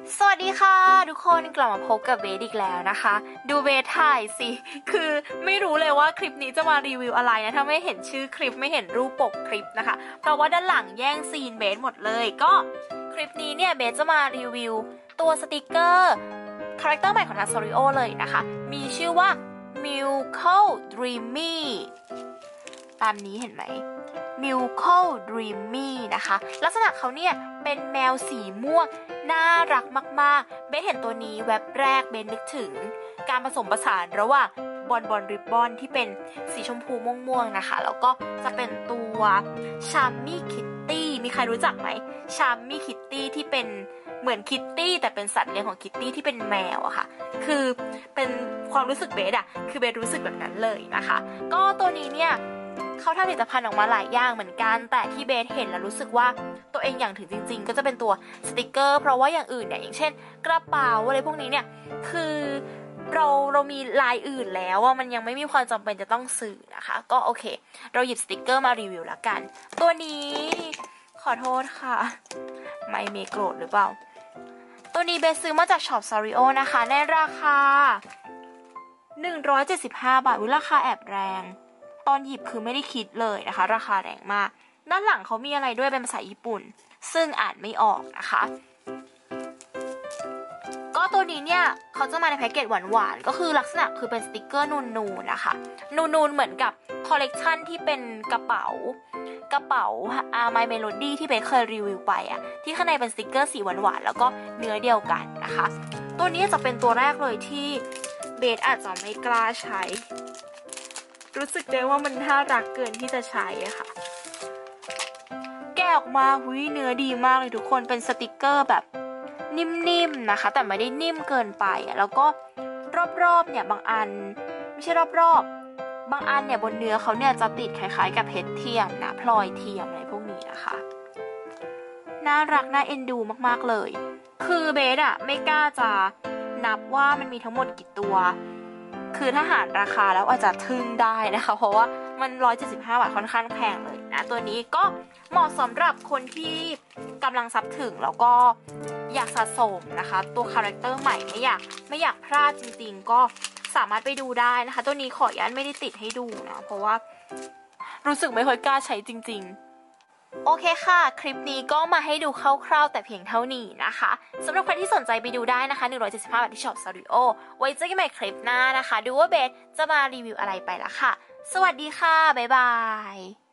สวัสดีค่ะทุกคนกลับมาพบกับเบสอีกแล้วนะคะดูเบสถ่ายสิคือไม่รู้เลยว่าคลิปนี้จะมารีวิวอะไรนะถ้าไม่เห็นชื่อคลิปไม่เห็นรูปปกคลิปนะคะเพราะว่าด้านหลังแย่งซีนเบสหมดเลยก็คลิปนี้เนี่ยเบสจะมารีวิวตัวสติกเกอร์คาแรคเตอร์ใหม่ของทาง Sanrio เลยนะคะมีชื่อว่า Milko Dreamy ตามนี้เห็นไหม Milko Dreamy นะคะลักษณะเขาเนี่ยเป็นแมวสีม่วงน่ารักมากๆเบสเห็นตัวนี้แว็บแรกเบสนึกถึงการผสมผสานระหว่างบอลริบบอนที่เป็นสีชมพูม่วงๆนะคะแล้วก็จะเป็นตัวชาร์มี่คิตตี้มีใครรู้จักไหมชาร์มี่คิตตี้ที่เป็นเหมือนคิตตี้แต่เป็นสัตว์เลี้ยงของคิตตี้ที่เป็นแมวอะค่ะคือเป็นความรู้สึกเบสอะคือเบสรู้สึกแบบนั้นเลยนะคะก็ตัวนี้เนี่ยเขาทำผลิตภัณฑ์ออกมาหลายอย่างเหมือนกันแต่ที่เบสเห็นแล้วรู้สึกว่าตัวเองอย่างถึงจริงๆก็จะเป็นตัวสติกเกอร์เพราะว่าอย่างอื่นเนี่ยอย่างเช่นกระเป๋าอะไรพวกนี้เนี่ยคือเรามีลายอื่นแล้วว่ามันยังไม่มีความจำเป็นจะต้องซื้อนะคะก็โอเคเราหยิบสติกเกอร์มารีวิวแล้วกันตัวนี้ขอโทษค่ะไม่เมโกรธหรือเปล่าตัวนี้เบสซื้อมาจากช็อป Sanrio นะคะในราคา175 บาทราคาแอบแรงตอนหยิบคือไม่ได้คิดเลยนะคะราคาแรงมากด้านหลังเขามีอะไรด้วยเป็นภาษาญี่ปุ่นซึ่งอ่านไม่ออกนะคะก็ตัวนี้เนี่ยเขาจะมาในแพ็กเกจหวานๆก็คือลักษณะคือเป็นสติกเกอร์นูนๆนะคะนูนๆเหมือนกับคอลเลกชันที่เป็นกระเป๋าMy Melody ที่เบสเคยรีวิวไปอะที่ข้างในเป็นสติกเกอร์สีหวานๆแล้วก็เนื้อเดียวกันนะคะตัวนี้จะเป็นตัวแรกเลยที่เบสอาจจะไม่กล้าใช้รู้สึกได้ว่ามันน่ารักเกินที่จะใช้อะค่ะแกะออกมาเนื้อดีมากเลยทุกคนเป็นสติกเกอร์แบบนิ่มๆนะคะแต่ไม่ได้นิ่มเกินไปอะแล้วก็รอบๆเนี่ยบางอันไม่ใช่รอบๆบางอันเนี่ยบนเนื้อเขาเนี่ยจะติดคล้ายๆกับเพชรเทียมนะพลอยเทียมอะไรพวกนี้นะคะน่ารักน่าเอ็นดูมากๆเลยคือเบสอะไม่กล้าจะนับว่ามันมีทั้งหมดกี่ตัวคือถ้าหารราคาแล้วอาจจะทึ่งได้นะคะเพราะว่ามัน175 บาทค่อนข้างแพงเลยนะตัวนี้ก็เหมาะสำหรับคนที่กำลังซับถึงแล้วก็อยากสะสมนะคะตัวคาแรคเตอร์ใหม่ไม่อยากพลาดจริงๆก็สามารถไปดูได้นะคะตัวนี้ขออนุญาตไม่ได้ติดให้ดูนะเพราะว่ารู้สึกไม่ค่อยกล้าใช้จริงๆโอเคค่ะคลิปนี้ก็มาให้ดูคร่าวๆแต่เพียงเท่านี้นะคะสำหรับใครที่สนใจไปดูได้นะคะ175 บาทที่ช็อป Sanrio ไว้เจอกันใหม่คลิปหน้านะคะดูว่าเบสจะมารีวิวอะไรไปละค่ะสวัสดีค่ะบ๊ายบาย